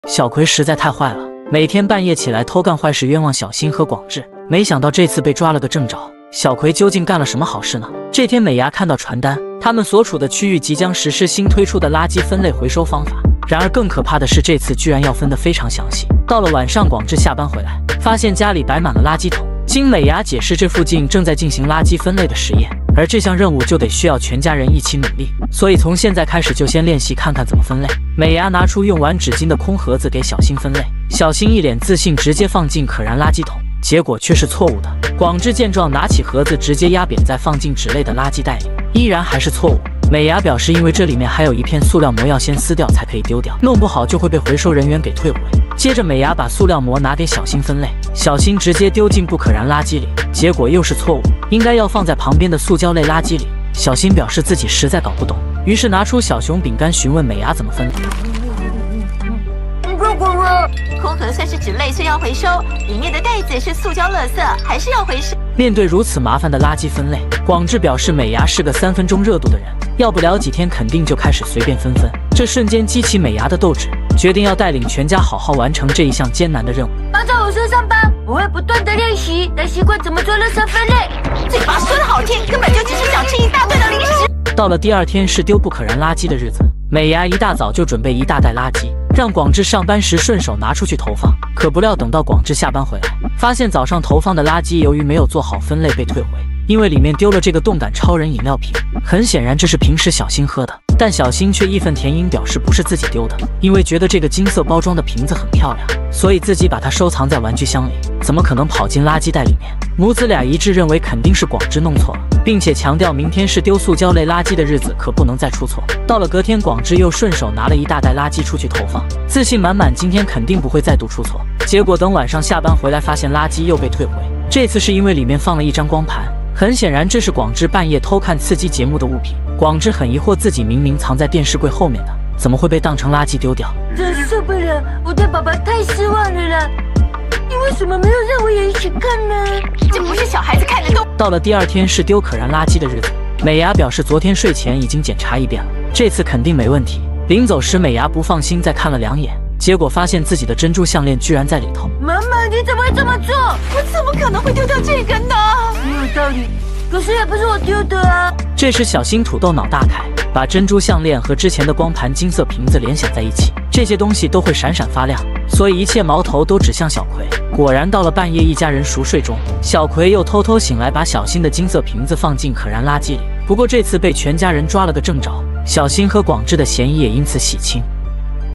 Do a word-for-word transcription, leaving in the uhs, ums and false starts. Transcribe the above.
小葵实在太坏了，每天半夜起来偷干坏事，冤枉小新和广志。没想到这次被抓了个正着。小葵究竟干了什么好事呢？这天，美伢看到传单，他们所处的区域即将实施新推出的垃圾分类回收方法。然而更可怕的是，这次居然要分得非常详细。到了晚上，广志下班回来，发现家里摆满了垃圾桶。经美伢解释，这附近正在进行垃圾分类的实验，而这项任务就得需要全家人一起努力，所以从现在开始就先练习看看怎么分类。美伢拿出用完纸巾的空盒子给小新分类，小新一脸自信，直接放进可燃垃圾桶，结果却是错误的。广志见状，拿起盒子直接压扁在放进纸类的垃圾袋里，依然还是错误。美伢表示，因为这里面还有一片塑料膜，要先撕掉才可以丢掉，弄不好就会被回收人员给退回。接着，美伢把塑料膜拿给小新分类，小新直接丢进不可燃垃圾里，结果又是错误，应该要放在旁边的塑胶类垃圾里。小新表示自己实在搞不懂，于是拿出小熊饼干询问美伢怎么分类。 空盒算是纸类，虽要回收，里面的袋子是塑胶垃圾，还是要回收。 面对如此麻烦的垃圾分类，广志表示美伢是个三分钟热度的人，要不了几天肯定就开始随便分分。这瞬间激起美伢的斗志，决定要带领全家好好完成这一项艰难的任务。 帮着我说上班，我会不断的练习，来习惯怎么做垃圾分类。 嘴巴说的好听，根本就只是想吃一大堆的零食。 到了第二天是丢不可燃垃圾的日子，美伢一大早就准备一大袋垃圾，让广志上班时顺手拿出去投放。可不料等到广志下班回来，发现早上投放的垃圾由于没有做好分类被退回，因为里面丢了这个动感超人饮料瓶。很显然这是平时小新喝的，但小新却义愤填膺表示不是自己丢的，因为觉得这个金色包装的瓶子很漂亮，所以自己把它收藏在玩具箱里，怎么可能跑进垃圾袋里面？母子俩一致认为肯定是广志弄错了，并且强调明天是丢塑胶类垃圾的日子，可不能再出错。到了隔天，广志又顺手拿了一大袋垃圾出去投放，自信满满，今天肯定不会再度出错。结果等晚上下班回来，发现垃圾又被退回，这次是因为里面放了一张光盘，很显然这是广志半夜偷看刺激节目的物品。广志很疑惑，自己明明藏在电视柜后面的，怎么会被当成垃圾丢掉？ 真受不了，我对爸爸太失望了啦！你为什么没有让我也一起看呢？ 这不是小孩子看的都。 到了第二天是丢可燃垃圾的日子，美伢表示昨天睡前已经检查一遍了，这次肯定没问题。临走时，美伢不放心再看了两眼，结果发现自己的珍珠项链居然在里头。 妈妈，你怎么会这么做？ 我怎么可能会丢掉这个呢？ 没有道理，可是也不是我丢的啊。 这时小新土豆脑大开，把珍珠项链和之前的光盘金色瓶子联想在一起，这些东西都会闪闪发亮，所以一切矛头都指向小葵。果然到了半夜，一家人熟睡中，小葵又偷偷醒来，把小新的金色瓶子放进可燃垃圾里。不过这次被全家人抓了个正着，小新和广志的嫌疑也因此洗清。